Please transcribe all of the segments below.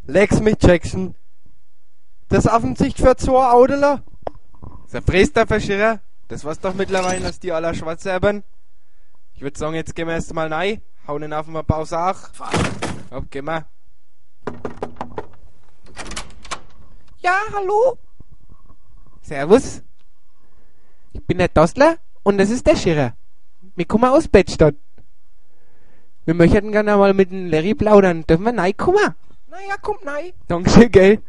Lex mit Jackson. Das Affensicht für zwei Autoler. So fräst der Verschirrer. Das war's doch mittlerweile, dass die aller Schwarze haben. Ich würde sagen, jetzt gehen wir erst mal rein. Hauen den auf den Pause auch. Hopp, gehen wir. Ja, hallo. Servus. Ich bin der Dostler und das ist der Schirrer. Wir kommen aus Bettstadt. Wir möchten gerne mal mit dem Larry plaudern. Dürfen wir reinkommen? Na ja, kommt nein. Dankeschön, gell.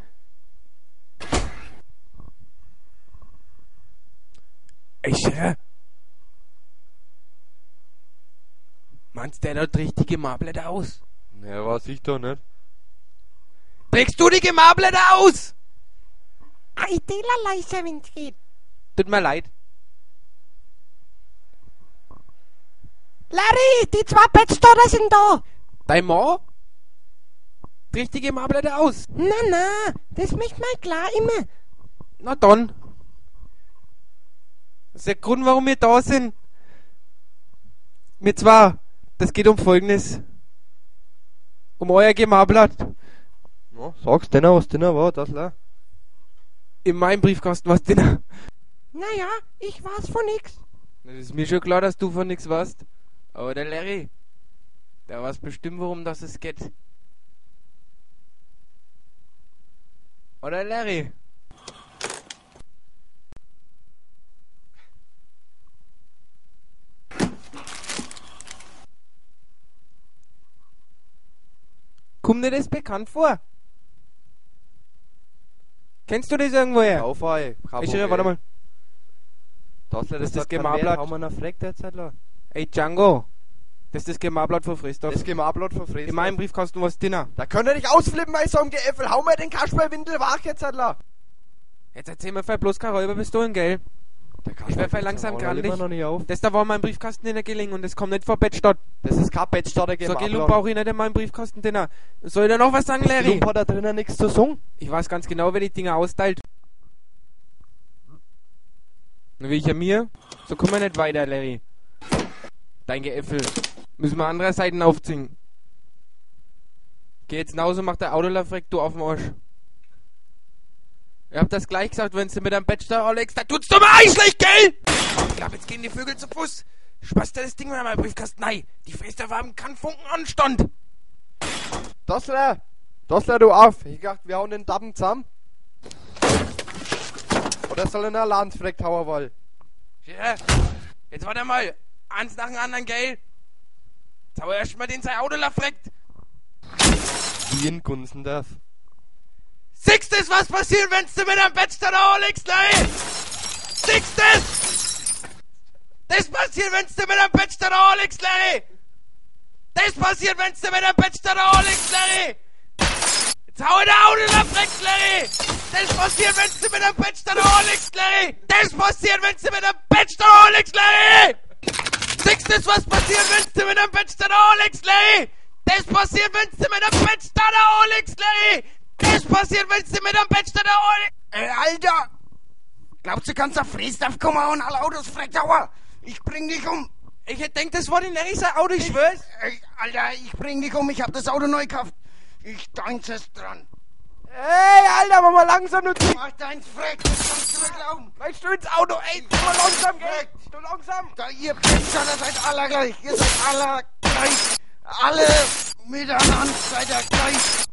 Ey, Schirrer. Meinst der dort richtig Gemarblätter aus? Ja, weiß ich doch nicht. Trägst du die Gemarblätter aus? Ei, der leiser, wenn's geht. Tut mir leid. Larry, die zwei Bettstadter sind da. Dein Mann? Trägt die Gemarblätter aus? Na, das möcht mal klar immer. Na dann. Das ist der Grund, warum wir da sind. Wir zwar, das geht um Folgendes. Um euer Gemarblatt. Ja, sag's denen, was denen war, das la. In meinem Briefkasten was drin. Naja, ich weiß von nix. Das ist mir schon klar, dass du von nichts weißt. Aber der Larry, der weiß bestimmt, worum das es geht. Oder Larry? Kommt dir das bekannt vor? Kennst du das irgendwoher? Auf, ey. Ich schreibe, warte mal. Das ist das Gemarblatt. Haben wir noch gefragt jetzt, la. Ey Django, das ist das Gemarblatt von Christoph. Das Gemarblatt von Fräs. In meinem Briefkasten was drin. Da könnt ihr dich ausflippen bei so einem Geäffel. Hau mal den Kasperlwindel wach jetzt, la. Jetzt erzähl mir bloß keine Räuberpistolen, gell? Ich werd langsam grandig. noch nicht auf. Das da war mein Briefkasten in der gelegen und das kommt nicht vor Bettstadt. Das ist kein Bettstatter So Gemarblatt. Gelump auch nicht in meinem Briefkasten drin. Soll ich da noch was sagen, Larry? Gelump hat da drinnen nichts zu sagen. Ich weiß ganz genau, wer die Dinger austeilt. Wie ich ja mir, so kommen wir nicht weiter, Larry. Dein Geäffel. Müssen wir andere Seiten aufziehen. Geh jetzt nach Hause und mach der Autolafreck, du auf den Arsch. Ihr habt das gleich gesagt, wenn du mit deinem Bachelor, Alex, da tut's doch mal Eichlecht, gell? Ich glaub, jetzt gehen die Vögel zu Fuß. Spaß dir das Ding mal in meinen Briefkasten. Nein, die Fester haben keinen Funken Anstand. Das du auf. Ich dachte, wir hauen den Dappen zusammen. Oder soll er eine Alarmsfreck hauen wollen? Ja, jetzt warte mal. Eins nach dem anderen, gell? Jetzt hau erst mal den sein Autolafreck. Wie in Gunzendorf. Siehst was passiert, wenn du mit einem Bachelor Alex, nein? Siehst das passiert, wenn du mit einem Bachelor Alex, Larry! Das passiert, wenn du mit einem Bachelor Alex, Larry! Jetzt hau der Autolafreck, Larry! Das passiert, wenn du mit einem Bachelor Alex, Larry! Das passiert, wenn du mit einem Bachelor Alex, Larry! Siehst was passiert, wenn du mit einem Bachelor Alex, Larry! Das passiert, wenn du mit einem Bachelor Alex, Larry! Das passiert, wenn du mit einem Bachelor Alex... Alter! Glaubst du, kannst auf Friesdorf kommen und alle Autos freckdauer? Ich bring dich um. Ich hätte gedacht, das war die Larry sein Auto, ich schwör's. Alter, ich bring dich um. Ich hab das Auto neu gekauft. Ich deins es dran. Ey, Alter, mach mal langsam, du Typ. Mach deins Freck, das kannst du mir glauben. Weißt du ins Auto, ey, mach mal langsam, gell? Du langsam. Da ihr Pensioner seid alle gleich. Ihr seid alle gleich. Alle miteinander seid ihr gleich.